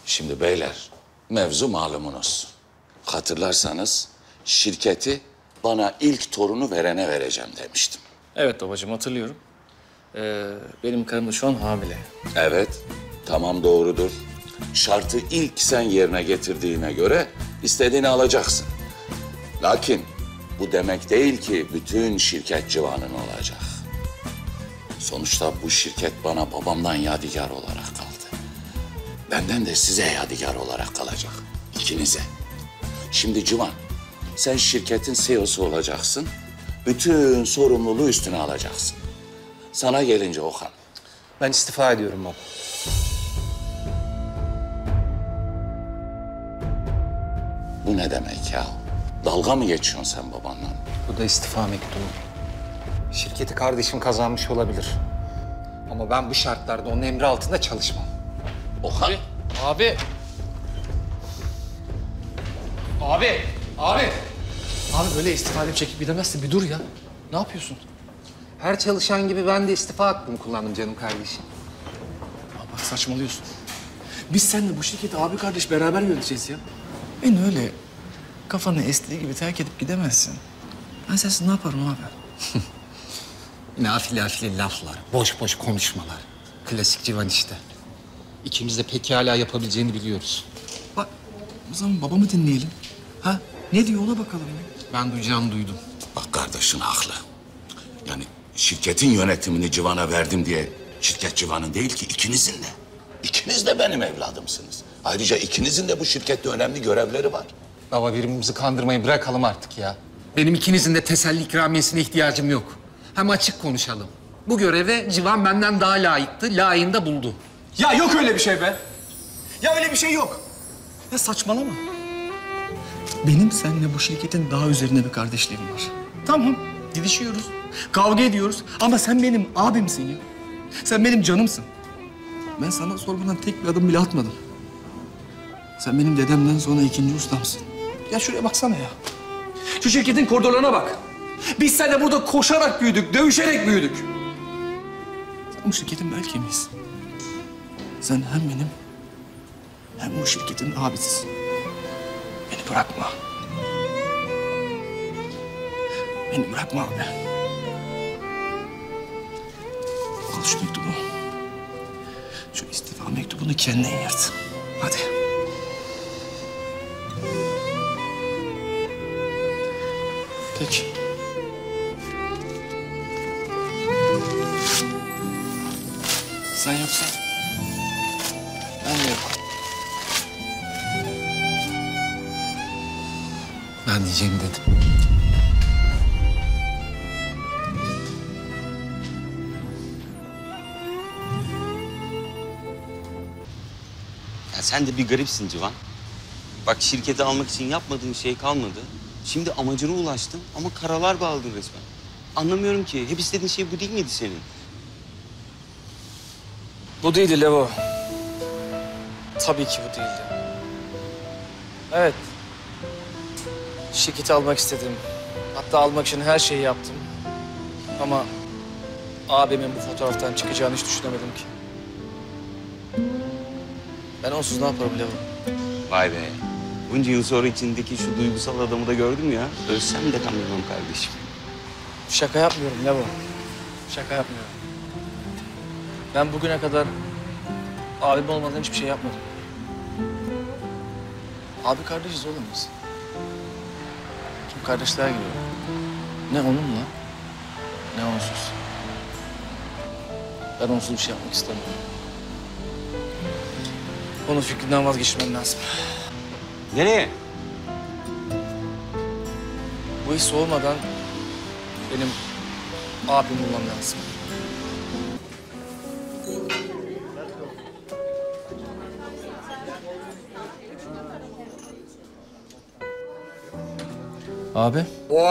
Şimdi beyler, mevzu malumunuz. Hatırlarsanız şirketi bana ilk torunu verene vereceğim demiştim. Evet babacığım, hatırlıyorum. Benim karım da şu an hamile. Evet, tamam doğrudur. Şartı ilk sen yerine getirdiğine göre istediğini alacaksın. Lakin bu demek değil ki bütün şirket Civan'ın olacak. Sonuçta bu şirket bana babamdan yadigar olarak kaldı. Benden de size yadigar olarak kalacak. İkinize. Şimdi Civan, sen şirketin CEO'su olacaksın. Bütün sorumluluğu üstüne alacaksın. Sana gelince Okan. Ben istifa ediyorum baba. Bu ne demek ya? Dalga mı geçiyorsun sen babanla? Bu da istifa mektubu. Şirketi kardeşim kazanmış olabilir. Ama ben bu şartlarda onun emri altında çalışmam. Okan. Abi. Abi böyle istifa edip çekip gidemezsin. Bir dur ya. Ne yapıyorsun? Her çalışan gibi ben de istifa hakkımı kullandım canım kardeşim. Aa, bak saçmalıyorsun. Biz seninle bu şirketi abi kardeş beraber yöneteceğiz ya. Beni öyle kafanı estiği gibi terk edip gidemezsin. Ben sensiz ne yaparım abi? Yine afili laflar, boş boş konuşmalar. Klasik Civan işte. İkimiz de pekala yapabileceğini biliyoruz. Bak o zaman babamı dinleyelim. Ha? Ne diyor ona bakalım ya. Ben duyacağımı duydum. Bak kardeşin haklı. Yani şirketin yönetimini Civan'a verdim diye şirket Civan'ın değil ki ikinizin de. İkiniz de benim evladımsınız. Ayrıca ikinizin de bu şirkette önemli görevleri var. Baba birbirimizi kandırmayı bırakalım artık ya. Benim ikinizin de teselli ikramiyesine ihtiyacım yok. Hem açık konuşalım. Bu göreve Civan benden daha layıktı, layığını buldu. Ya yok öyle bir şey be. Ya öyle bir şey yok. Ya saçmalama. Benim seninle bu şirketin daha üzerinde bir kardeşliğim var. Tamam, didişiyoruz, kavga ediyoruz ama sen benim abimsin ya. Sen benim canımsın. Ben sana sormadan tek bir adım bile atmadım. Sen benim dedemden sonra ikinci ustamsın. Ya şuraya baksana ya. Şu şirketin koridorlarına bak. Biz seninle burada koşarak büyüdük, dövüşerek büyüdük. Sen bu şirketin bel kemiğisin. Sen hem benim hem bu şirketin abisisin. Beni bırakma. Beni bırakma abi. Al şu mektubu. Şu istifa mektubunu kendine yırt. Hadi. Peki. Sen yoksan ben de yok. Ben diyeceğimi dedim. Ya sen de bir garipsin Civan. Bak şirketi almak için yapmadığın şey kalmadı. Şimdi amacına ulaştın ama karalar bağladın resmen. Anlamıyorum ki. Hep istediğin şey bu değil miydi senin? Bu değildi Levo. Tabii ki bu değildi. Evet. Şirketi almak istedim. Hatta almak için her şeyi yaptım. Ama abimin bu fotoğraftan çıkacağını hiç düşünemedim ki. Ben onsuz ne yaparım Levo? Vay be. Bunca yıl sonra içindeki şu duygusal adamı da gördüm ya. Ölsem de kanmam kardeşim. Şaka yapmıyorum Levo. Şaka yapmıyorum. Ben bugüne kadar abim olmadan hiçbir şey yapmadım. Abi kardeşiz oğlum biz. Tüm kardeşler gibi. Ne onunla ne onsuz. Ben onsuz bir şey yapmak istemiyorum. Onun fikrinden vazgeçmem lazım. Nereye? Bu his olmadan benim abim bulmam lazım. Abi.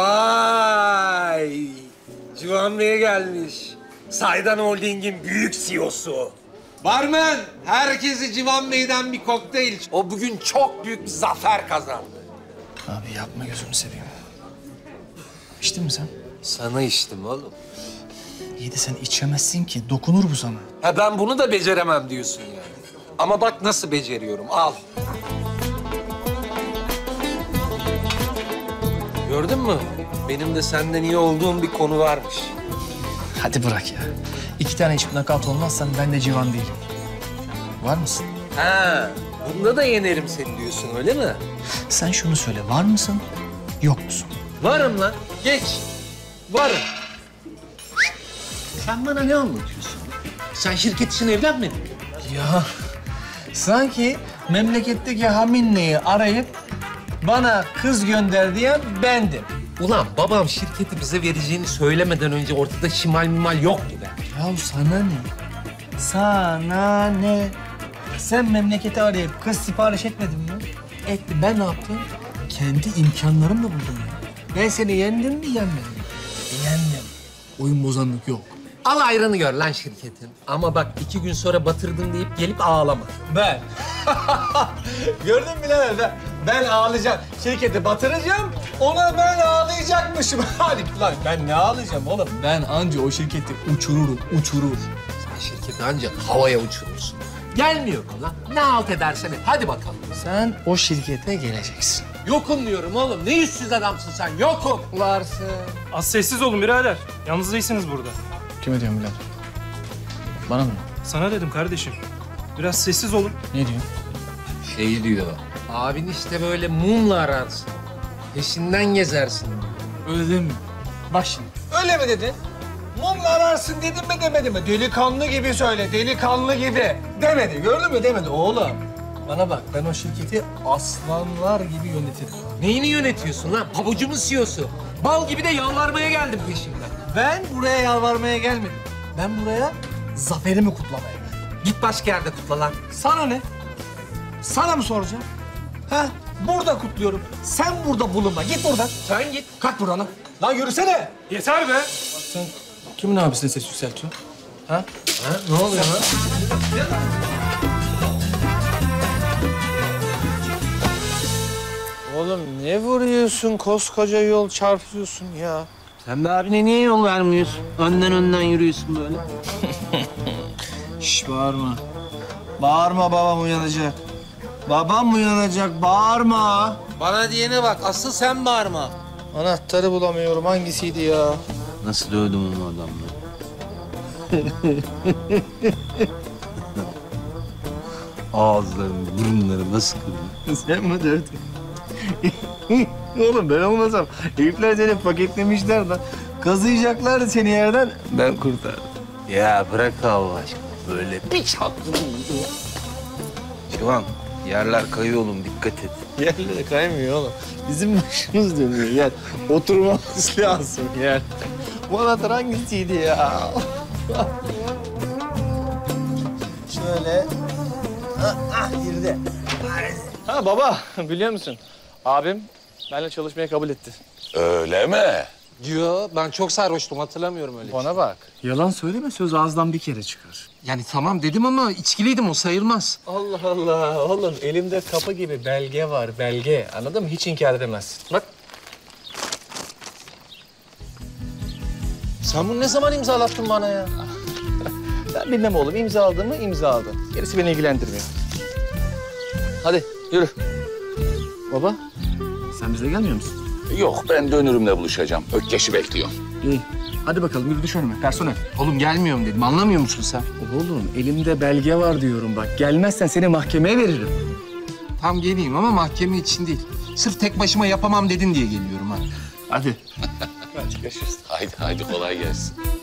Vay! Civan Bey gelmiş. Saydan Holding'in büyük CEO'su. Barmen, herkesi Civan Bey'den bir kokteyl. O bugün çok büyük bir zafer kazandı. Abi yapma gözünü seveyim. İçtin mi sen? Sana içtim oğlum. İyi de sen içemezsin ki. Dokunur bu sana. Ha ben bunu da beceremem diyorsun yani. Ama bak nasıl beceriyorum. Al. Gördün mü? Benim de senden iyi olduğum bir konu varmış. Hadi bırak ya. 2 tane hiç nakavt olmazsan ben de civan değilim. Var mısın? Ha, bunda da yenerim seni diyorsun öyle mi? Sen şunu söyle, var mısın, yok musun? Varım lan. Geç. Varım. Sen bana ne anlatıyorsun? Sen şirket için evlenmedin mi? Ya sanki memleketteki Haminle'yi arayıp bana kız gönder diyen bendim. Ulan babam şirketi bize vereceğini söylemeden önce ortada şimal mimal yoktu be. Ya sana ne? Sana ne? Sen memleketi arayıp kız sipariş etmedin mi? Etti. Ben ne yaptım? Kendi imkanlarımla buldum ya. Ben seni yendim mi, yenmedim mi? Yendim. Oyun bozanlık yok. Al ayrını gör lan şirketin. Ama bak 2 gün sonra batırdın deyip gelip ağlama. Ben. Gördün mü lan? Ben ağlayacağım. Şirketi batıracağım. Ona ben ağlayacakmışım. Hadi lan ben ne ağlayacağım oğlum? Ben anca o şirketi uçururum. Sen şirketi ancak havaya uçurursun. Gelmiyor mu lan? Ne halt edersen et. Hadi bakalım. Sen o şirkete geleceksin. Yokum diyorum oğlum. Ne yüzsüz adamsın sen. Yokum. Varsın. Az sessiz olun birader. Yalnız değilsiniz burada. Kime diyorsun birader? Bana mı? Sana dedim kardeşim. Biraz sessiz olun. Ne diyorsun? Şey diyor. Abin işte böyle mumla ararsın. Peşinden gezersin. Öyle değil mi? Bak şimdi. Öyle mi dedin? Mumla ararsın dedim mi demedi mi? Delikanlı gibi söyle, delikanlı gibi. Demedi, gördün mü demedi. Oğlum bana bak, ben o şirketi aslanlar gibi yönetirim. Neyini yönetiyorsun lan? Pabucumun CEO'su. Bal gibi de yalvarmaya geldim peşimden. Ben buraya yalvarmaya gelmedim. Ben buraya zaferimi kutlamaya geldim. Git başka yerde kutla lan. Sana ne? Sana mı soracağım? Ha? Burada kutluyorum. Sen burada bulunma. Git buradan. Sen git. Kalk buradan lan. Lan yürüsene. Yeter be. Sen kimin abisine ses yükseltiyorsun? Ha? Ha, ne oluyor lan? Oğlum ne vuruyorsun? Koskoca yol çarpıyorsun ya. Sen be abine niye yol vermiyorsun? Önden yürüyorsun böyle. Şş bağırma. Bağırma, babam uyanacak. Babam uyanacak, bağırma. Bana diyene bak. Asıl sen bağırma. Anahtarı bulamıyorum. Hangisiydi ya? Nasıl dövdüm onu adamla? Ağızlarını, burunları nasıl kırdın? Sen mi dövdün? Oğlum ben olmasam herifler seni paketlemişler lan. Kazıyacaklardı seni yerden. Ben kurtardım. Ya bırak Allah aşkına. Böyle bir çaktım. Civan, yerler kayıyor oğlum, dikkat et. Yerlere kaymıyor oğlum. Bizim başımız dönüyor yer. Oturmamız lazım yer. Bu anahtar hangisiydi ya? Şöyle. Girdi. Ha baba, biliyor musun? Abim benimle çalışmaya kabul etti. Öyle mi? Yo, ben çok sarhoştum. Hatırlamıyorum öyle. Bana bak. Yalan söyleme, söz ağızdan bir kere çıkar. Yani tamam dedim ama içkiliydim, o sayılmaz. Allah Allah. Oğlum elimde kapı gibi belge var, belge. Anladın mı? Hiç inkar edemezsin. Bak. Sen bunu ne zaman imzalattın bana ya? Ben bilmem oğlum. İmzaladın mı imzaladın. Gerisi beni ilgilendirmiyor. Hadi yürü. Baba, sen bizle gelmiyor musun? Yok, ben dönürümle buluşacağım. Ökkeş'i bekliyorum. İyi. Hadi bakalım yürü düş önüme. Personel. Oğlum gelmiyorum dedim. Anlamıyor musun sen? Oğlum elimde belge var diyorum bak. Gelmezsen seni mahkemeye veririm. Tam geleyim ama mahkeme için değil. Sırf tek başıma yapamam dedin diye geliyorum ha. Hadi. Haydi kolay gelsin.